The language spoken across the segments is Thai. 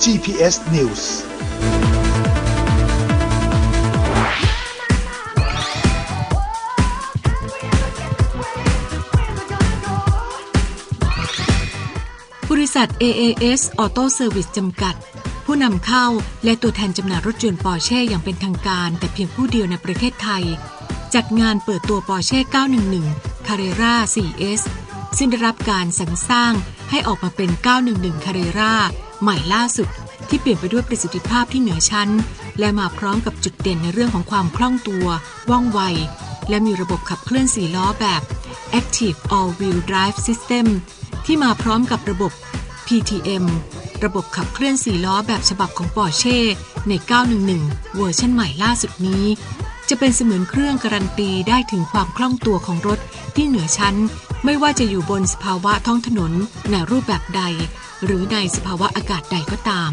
GPS News บริษัท AAS Auto Service จำกัดผู้นำเข้าและตัวแทนจำหน่ายรถยนต์ Porsche อย่างเป็นทางการแต่เพียงผู้เดียวในประเทศไทยจัดงานเปิดตัว Porsche 911 Carrera 4S ซึ่งได้รับการสรรสร้างให้ออกมาเป็น 911 Carrera ใหม่ล่าสุดที่เปลี่ยนไปด้วยประสิทธิภาพที่เหนือชั้นและมาพร้อมกับจุดเด่นในเรื่องของความคล่องตัวว่องไวและมีระบบขับเคลื่อน 4 ล้อแบบ Active All-Wheel Drive System ที่มาพร้อมกับระบบ PTM ระบบขับเคลื่อน 4 ล้อแบบฉบับของ Porsche ใน 911 เวอร์ชันใหม่ล่าสุดนี้จะเป็นเสมือนเครื่องการันตีได้ถึงความคล่องตัวของรถที่เหนือชั้นไม่ว่าจะอยู่บนสภาวะท้องถนนในรูปแบบใดหรือในสภาวะอากาศใดก็ตาม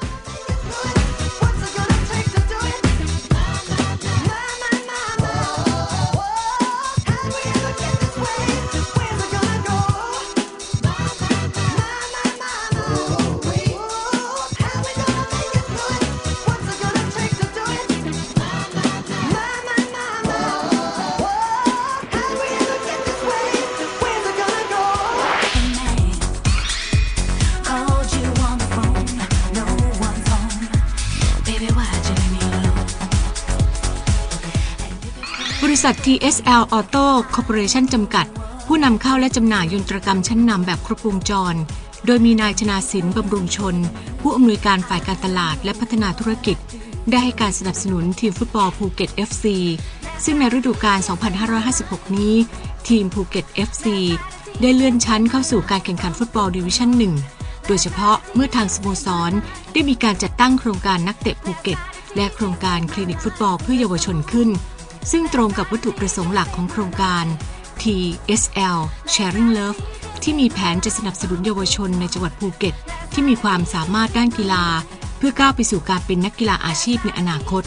บริษัท TSL Auto Corporation จำกัดผู้นำเข้าและจำหน่ายยนตรกรรมชั้นนำแบบครบวงจรโดยมีนายชนาสินบำรุงชนผู้อำนวยการฝ่ายการตลาดและพัฒนาธุรกิจได้ให้การสนับสนุนทีมฟุตบอลภูเก็ต FC ซึ่งในฤดูกาล 2556 นี้ทีมภูเก็ต FC ได้เลื่อนชั้นเข้าสู่การแข่งขันฟุตบอลดิวิชั่น 1 โดยเฉพาะเมื่อทางสโมสรได้มีการจัดตั้งโครงการนักเตะภูเก็ตและโครงการคลินิกฟุตบอลเพื่อเยาวชนขึ้นซึ่งตรงกับวัตถุประสงค์หลักของโครงการ TSL Sharing Love ที่มีแผนจะสนับสนุนเยาวชนในจังหวัดภูเก็ตที่มีความสามารถด้านกีฬาเพื่อก้าวไปสู่การเป็นนักกีฬาอาชีพในอนาคต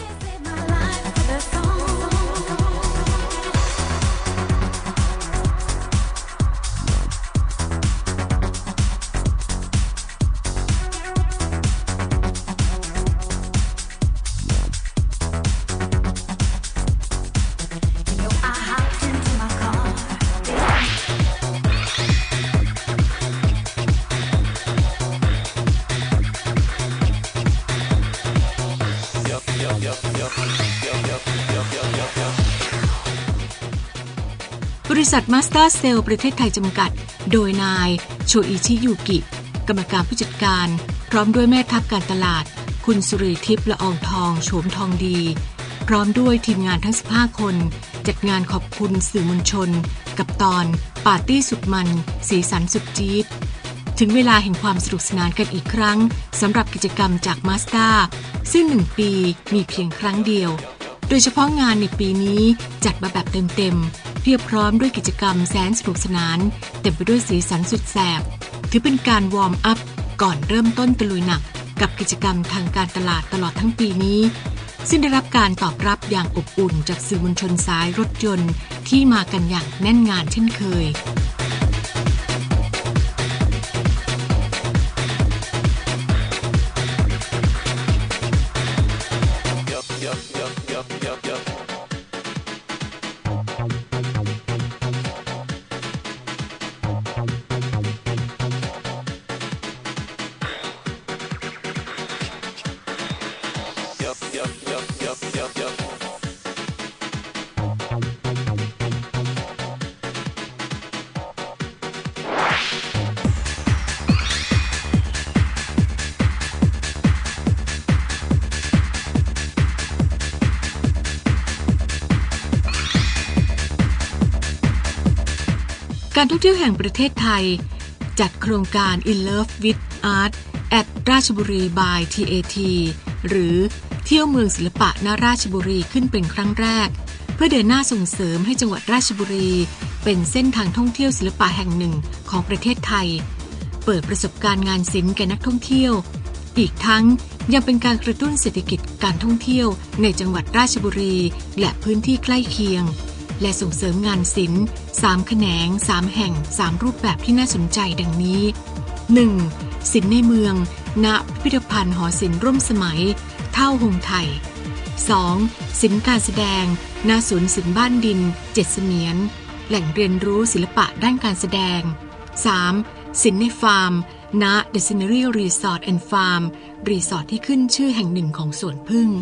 บริษัท Mazda Cell ประเทศไทยจำกัดโดยนายโชอิชิยุกิกรรมการผู้จัดการพร้อมด้วยแม่ทัพการตลาดคุณสุรีทิพย์ละอองทองโฉมทองดีพร้อมด้วยทีมงานทั้ง15คนจัดงานขอบคุณสื่อมวลชนกับตอนปาร์ตี้สุดมันสีสันสุดจี๊ดถึงเวลาแห่งความสนุกสนานกันอีกครั้งสำหรับกิจกรรมจาก Mazda ซึ่ง1ปีมีเพียงครั้งเดียวโดยเฉพาะงานในปีนี้จัดมาแบบเต็มเพียบพร้อมด้วยกิจกรรมแสนสนุกสนานเต็มไปด้วยสีสันสุดแสบถือเป็นการวอร์มอัพก่อนเริ่มต้นตะลุยหนักกับกิจกรรมทางการตลาดตลอดทั้งปีนี้ซึ่งได้รับการตอบรับอย่างอบอุ่นจากสื่อมวลชนสายรถยนต์ที่มากันอย่างแน่นงานเช่นเคยการท่องเที่ยวแห่งประเทศไทยจัดโครงการ In Love with Art at ราชบุรี by TAT หรือเที่ยวเมืองศิลปะณราชบุรีขึ้นเป็นครั้งแรกเพื่อเดินหน้าส่งเสริมให้จังหวัดราชบุรีเป็นเส้นทางท่องเที่ยวศิลปะแห่งหนึ่งของประเทศไทยเปิดประสบการณ์งานศิลป์แก่นักท่องเที่ยวอีกทั้งยังเป็นการกระตุ้นเศรษฐกิจการท่องเที่ยวในจังหวัดราชบุรีและพื้นที่ใกล้เคียงและส่งเสริมงานศิลป์3แขนง3แห่ง3รูปแบบที่น่าสนใจดังนี้ 1. ศิลป์ในเมืองณพิพิธภัณฑ์หอศิลป์ร่วมสมัยเท่าหงไทย 2. ศิลป์การแสดงณศูนย์ศิลป์บ้านดิน7 เสมียนแหล่งเรียนรู้ศิลปะด้านการแสดง 3. ศิลป์ในฟาร์มณ The Scenery Resort and Farm รีสอร์ทที่ขึ้นชื่อแห่งหนึ่งของสวนผึ้ง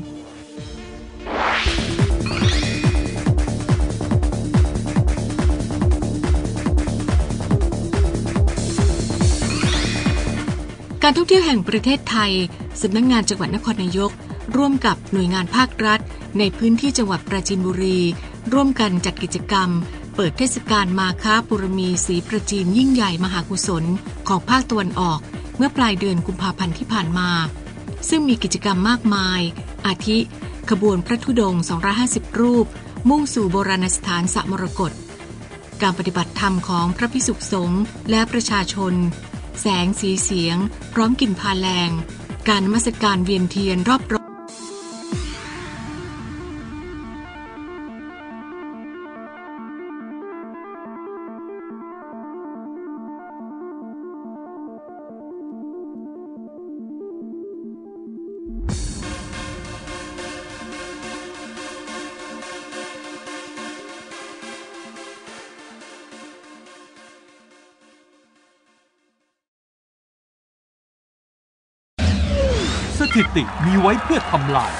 การท่องเที่ยวแห่งประเทศไทยสำนักงานจังหวัดนครนายกร่วมกับหน่วยงานภาครัฐในพื้นที่จังหวัดปราจีนบุรีร่วมกันจัดกิจกรรมเปิดเทศกาลมาฆปุรมีศรีประจีนยิ่งใหญ่มหากุศลของภาคตะวันออกเมื่อปลายเดือนกุมภาพันธ์ที่ผ่านมาซึ่งมีกิจกรรมมากมายอาทิขบวนพระธุดงค์250รูปมุ่งสู่โบราณสถานสระมรกตการปฏิบัติธรรมของพระภิกษุสงฆ์และประชาชนแสงสีเสียงพร้อมกลิ่นพาแรงการนมัสการเวียนเทียนรอบสถิติมีไว้เพื่อทำลาย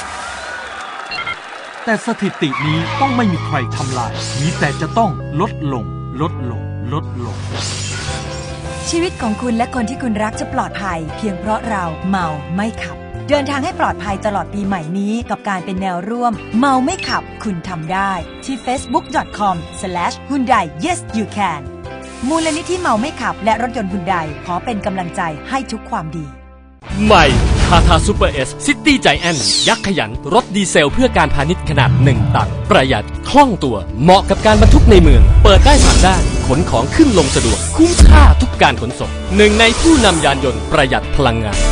แต่สถิตินี้ต้องไม่มีใครทำลายมีแต่จะต้องลดลงลดลงลดลงชีวิตของคุณและคนที่คุณรักจะปลอดภัยเพียงเพราะเราเมาไม่ขับเดินทางให้ปลอดภัยตลอดปีใหม่นี้กับการเป็นแนวร่วมเมาไม่ขับคุณทำได้ที่ facebook.com/Hyundai Yes You Can มูลนิธิเมาไม่ขับและรถยนต์ Hyundai ขอเป็นกำลังใจให้ทุกความดีใหม่ทาทาซูเปอร์เอสซิตี้ใจแอนยักษ์ขยันรถดีเซลเพื่อการพาณิชย์ขนาด1 ตันประหยัดคล่องตัวเหมาะกับการบรรทุกในเมืองเปิดได้3 ด้านขนของขึ้นลงสะดวกคุ้มค่าทุกการขนส่งหนึ่งในผู้นำยานยนต์ประหยัดพลังงาน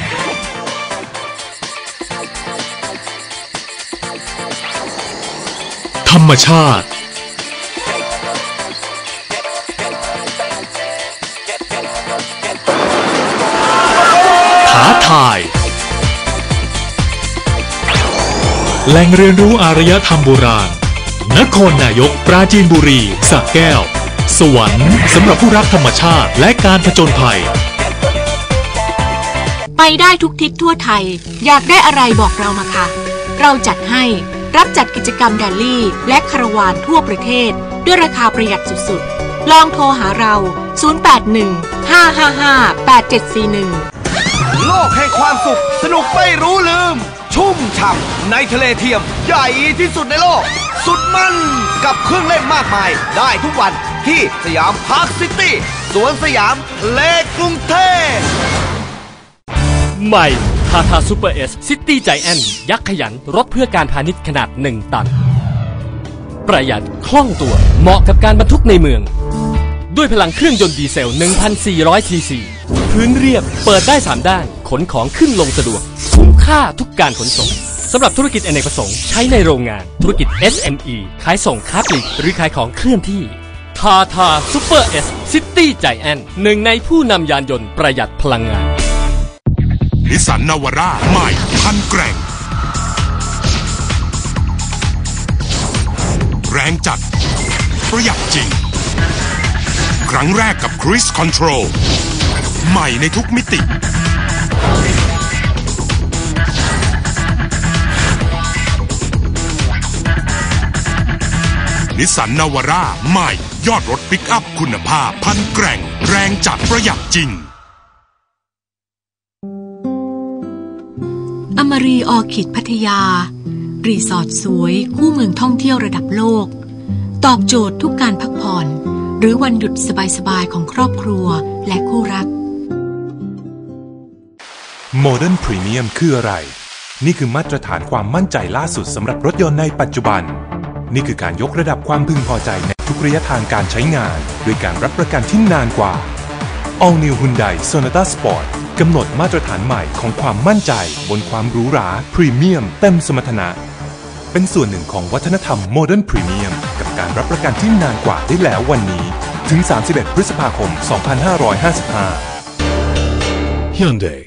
ธรรมชาติท้าทายแหล่งเรียนรู้อารยธรรมโบราณนครนายกปราจีนบุรีสระแก้วสวรรค์สำหรับผู้รักธรรมชาติและการผจญภัยไปได้ทุกทิศทั่วไทยอยากได้อะไรบอกเรามาค่ะเราจัดให้รับจัดกิจกรรมแรลลี่และคาราวานทั่วประเทศด้วยราคาประหยัดสุดๆลองโทรหาเรา0815558741 โลกแห่งความสุขสนุกไม่รู้ลืมชุ่มฉ่ำในทะเลเทียมใหญ่ที่สุดในโลกสุดมันกับเครื่องเล่นมากมายได้ทุกวันที่สยามพาร์คซิตี้สวนสยามเลกรุงเทพใหม่ทาทาซูเปอร์เอสซิตี้ใจแอนยักษ์ขยันรถเพื่อการพาณิชย์ขนาด1 ตันประหยัดคล่องตัวเหมาะกับการบรรทุกในเมืองด้วยพลังเครื่องยนต์ดีเซล 1,400 ซีซีพื้นเรียบเปิดได้3 ด้านขนของขึ้นลงสะดวกคุ้มค่าทุกการขนส่งสำหรับธุรกิจอเนกประสงค์ใช้ในโรงงานธุรกิจ SME ขายส่งค้าปลีกหรือขายของเคลื่อนที่ทาทาซูเปอร์เอสซิตี้ใจแอนหนึ่งในผู้นำยานยนต์ประหยัดพลังงานนิสสันนาวาร่าใหม่พันแกร่งแรงจัดประหยัดจริงครั้งแรกกับ Cruise Control ใหม่ในทุกมิตินิสสันนาวาร่าใหม่ยอดรถปิกอัพคุณภาพพันแกร่งแรงจัดประหยัดจริงอมรีออร์คิดพัทยารีสอร์ทสวยคู่เมืองท่องเที่ยวระดับโลกตอบโจทย์ทุกการพักผ่อนหรือวันหยุดสบายๆของครอบครัวและคู่รัก Modern Premium คืออะไรนี่คือมาตรฐานความมั่นใจล่าสุดสำหรับรถยนต์ในปัจจุบันนี่คือการยกระดับความพึงพอใจในทุกระยะทางการใช้งานด้วยการรับประกันที่นานกว่า All New Hyundai Sonata Sport กำหนดมาตรฐานใหม่ของความมั่นใจบนความหรูหราพรีเมียมเต็มสมรรถนะเป็นส่วนหนึ่งของวัฒนธรรม Modern Premium กับการรับประกันที่นานกว่าได้แล้ววันนี้ถึง31 พฤษภาคม 2555 Hyundai